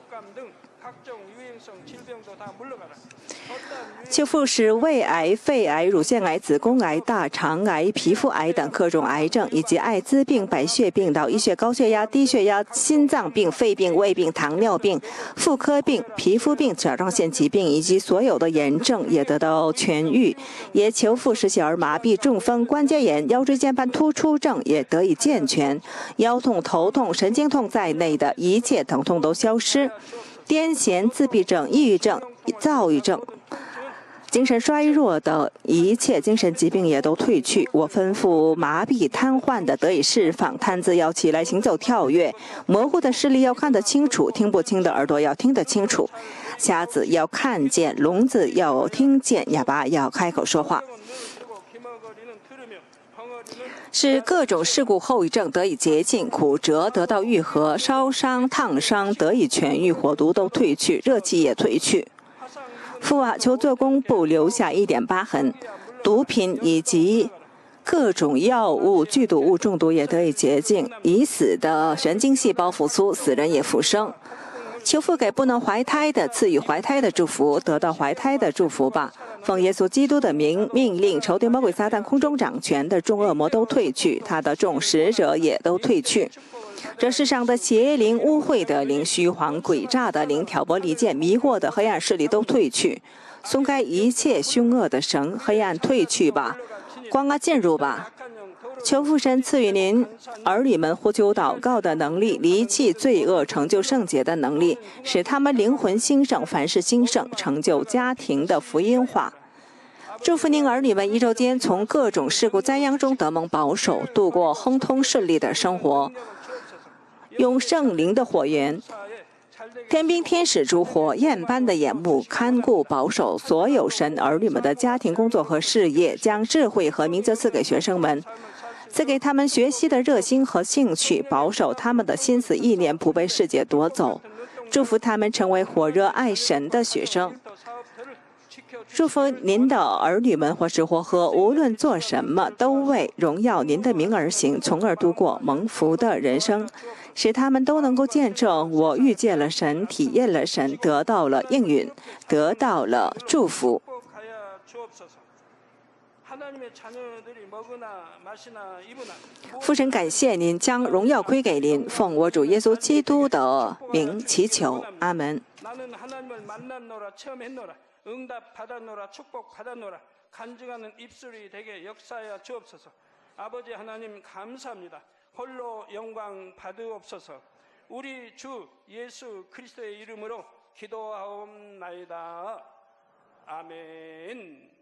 A: 求父使胃癌、肺癌、乳腺癌、子宫癌、大肠癌、皮肤癌等各种癌症，以及艾滋病、白血病、脑溢血、高血压、低血压、心脏病、肺病、胃病、糖尿病、妇科病、皮肤病、甲状腺疾病以及所有的炎症也得到痊愈。也求父使小儿麻痹、中风、关节炎、腰椎间盘突出症也得以健全，腰痛、头痛、神经痛在内的一切疼痛都消失。癫痫、自闭症、抑郁症、躁郁症、精神衰弱的一切精神疾病也都退去。我吩咐麻痹、瘫痪的得以释放，瘫子要起来行走跳跃，模糊的视力要看得清楚，听不清的耳朵要听得清楚，瞎子要看见，聋子要听见，哑巴要开口说话。使各种事故后遗症得以洁净，骨折得到愈合，烧伤、烫伤得以痊愈，火毒都退去，热气也退去。父啊，求做工不留下一点疤痕，毒品以及各种药物、剧毒物中毒也得以洁净，已死的神经细胞复苏，死人也复生。求父给不能怀胎的赐予怀胎的祝福，得到怀胎的祝福吧。奉耶稣基督的名命令，仇敌魔鬼撒旦空中掌权的众恶魔都退去，他的众使者也都退去。这世上的邪灵、污秽的灵、虚谎诡诈的灵、挑拨离间、迷惑的黑暗势力都退去，松开一切凶恶的绳，黑暗退去吧，光啊进入吧。求父神赐予您儿女们呼求祷告的能力，离弃罪恶，成就圣洁的能力，使他们灵魂兴盛，凡事兴盛，成就家庭的福音化。祝福您儿女们一周间从各种事故灾殃中得蒙保守，度过亨通顺利的生活。用圣灵的火源，天兵天使如火焰般的眼目看顾保守所有神儿女们的家庭、工作和事业，将智慧和明哲赐给学生们，赐给他们学习的热心和兴趣，保守他们的心思意念不被世界夺走，祝福他们成为火热爱神的学生。祝福您的儿女们或吃或喝，无论做什么，都为荣耀您的名而行，从而度过蒙福的人生，使他们都能够见证我遇见了神，体验了神，得到了应允，得到了祝福。父神，感谢您，将荣耀归给您，奉我主耶稣基督的名祈求，阿门。
B: 응답받았노라 축복받았노라 간증하는 입술이 되게 역사하여 주옵소서. 아버지 하나님 감사합니다. 홀로 영광 받으옵소서. 우리 주 예수 그리스도의 이름으로 기도하옵나이다. 아멘.